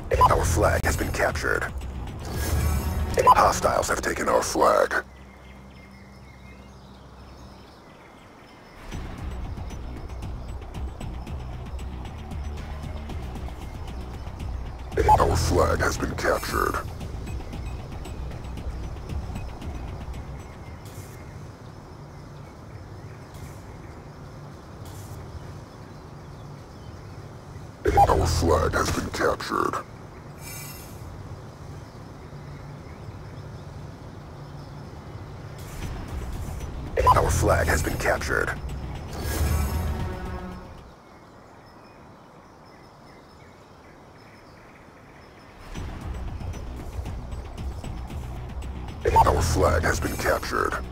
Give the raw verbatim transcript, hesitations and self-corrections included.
Our flag has been captured. Hostiles have taken our flag. Our flag has been captured. Our flag has been captured. Our flag has been captured. Our flag has been captured.